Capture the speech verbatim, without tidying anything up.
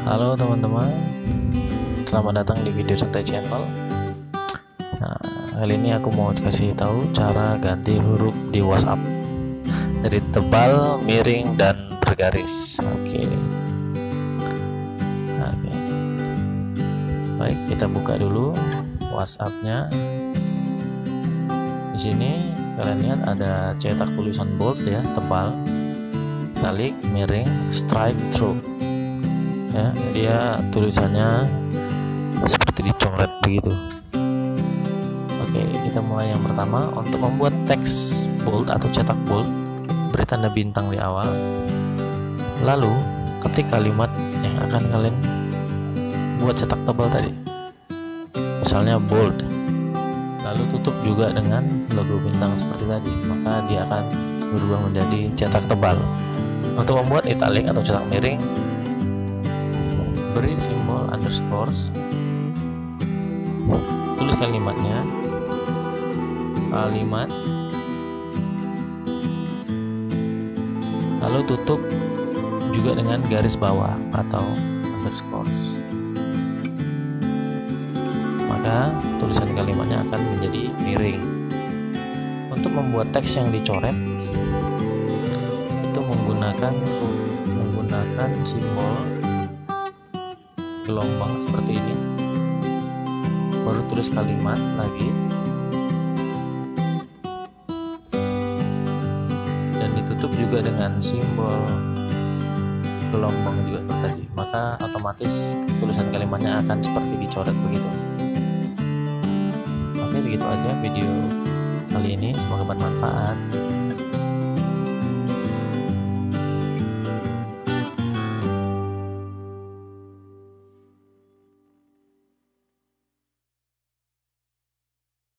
Halo teman-teman, selamat datang di video santai channel. Nah, kali ini aku mau kasih tahu cara ganti huruf di WhatsApp dari tebal, miring, dan bergaris. Oke, oke. Baik, kita buka dulu WhatsApp-nya. Di sini kalian lihat ada cetak tulisan bold ya, tebal, italic, miring, strike through. Ya, dia tulisannya seperti dicoret begitu. Oke, kita mulai yang pertama. Untuk membuat teks bold atau cetak bold, beri tanda bintang di awal, lalu ketik kalimat yang akan kalian buat cetak tebal tadi, misalnya bold, lalu tutup juga dengan logo bintang seperti tadi, maka dia akan berubah menjadi cetak tebal. Untuk membuat italic atau cetak miring, beri simbol underscores, tulis kalimatnya, kalimat, lalu tutup juga dengan garis bawah atau underscores, maka tulisan kalimatnya akan menjadi miring. Untuk membuat teks yang dicoret, itu menggunakan menggunakan simbol gelombang seperti ini, baru tulis kalimat lagi, dan ditutup juga dengan simbol gelombang juga seperti tadi, maka otomatis tulisan kalimatnya akan seperti dicoret begitu. Oke, segitu aja video kali ini, semoga bermanfaat.